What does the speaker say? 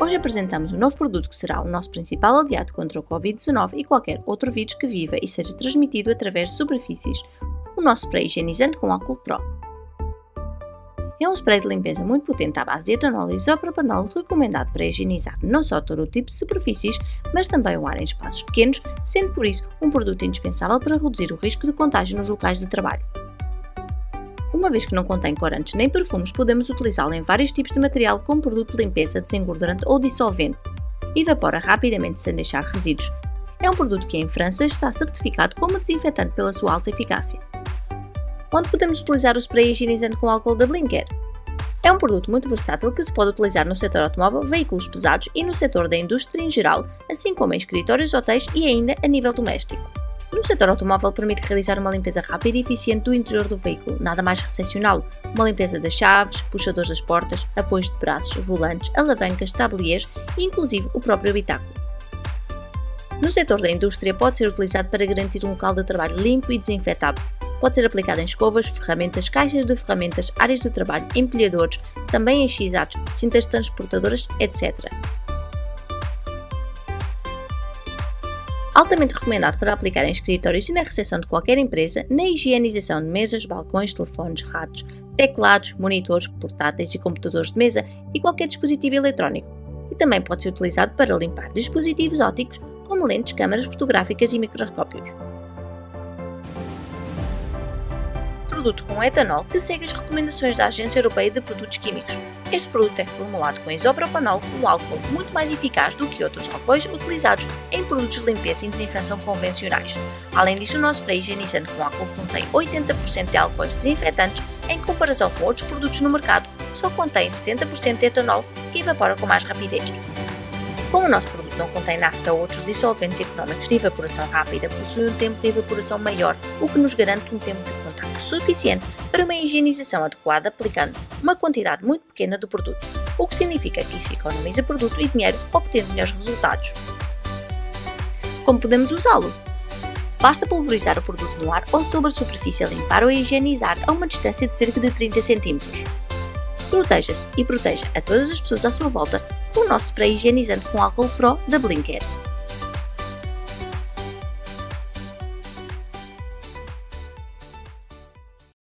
Hoje apresentamos um novo produto que será o nosso principal aliado contra o Covid-19 e qualquer outro vírus que viva e seja transmitido através de superfícies, o nosso spray higienizante com álcool Pro. É um spray de limpeza muito potente à base de etanol e isopropanol recomendado para higienizar não só todo o tipo de superfícies, mas também o ar em espaços pequenos, sendo por isso um produto indispensável para reduzir o risco de contágio nos locais de trabalho. Uma vez que não contém corantes nem perfumes, podemos utilizá-lo em vários tipos de material como produto de limpeza, desengordurante ou dissolvente. Evapora rapidamente sem deixar resíduos. É um produto que em França está certificado como desinfetante pela sua alta eficácia. Onde podemos utilizar o spray higienizante com álcool da Blinker? É um produto muito versátil que se pode utilizar no setor automóvel, veículos pesados e no setor da indústria em geral, assim como em escritórios, hotéis e ainda a nível doméstico. No setor automóvel permite realizar uma limpeza rápida e eficiente do interior do veículo, nada mais recepcioná-lo, uma limpeza das chaves, puxadores das portas, apoios de braços, volantes, alavancas, tabliers e inclusive o próprio habitáculo. No setor da indústria pode ser utilizado para garantir um local de trabalho limpo e desinfetado. Pode ser aplicado em escovas, ferramentas, caixas de ferramentas, áreas de trabalho, empilhadores, também em x-atos, cintas transportadoras, etc. Altamente recomendado para aplicar em escritórios e na recepção de qualquer empresa, na higienização de mesas, balcões, telefones, rádios, teclados, monitores, portáteis e computadores de mesa e qualquer dispositivo eletrónico. E também pode ser utilizado para limpar dispositivos ópticos, como lentes, câmaras fotográficas e microscópios. Produto com etanol que segue as recomendações da Agência Europeia de Produtos Químicos. Este produto é formulado com isopropanol, um álcool muito mais eficaz do que outros álcoois utilizados em produtos de limpeza e desinfecção convencionais. Além disso, o nosso spray higienizante com álcool contém 80% de álcoois desinfetantes, em comparação com outros produtos no mercado, só contém 70% de etanol, que evapora com mais rapidez. Como o nosso produto não contém nafta ou outros dissolventes económicos de evaporação rápida, possui um tempo de evaporação maior, o que nos garante um tempo de contacto suficiente para uma higienização adequada, aplicando uma quantidade muito pequena do produto, o que significa que se economiza produto e dinheiro, obtendo melhores resultados. Como podemos usá-lo? Basta pulverizar o produto no ar ou sobre a superfície a limpar ou a higienizar a uma distância de cerca de 30 cm. Proteja-se e proteja a todas as pessoas à sua volta com o nosso spray higienizante com álcool Pro da Blinker.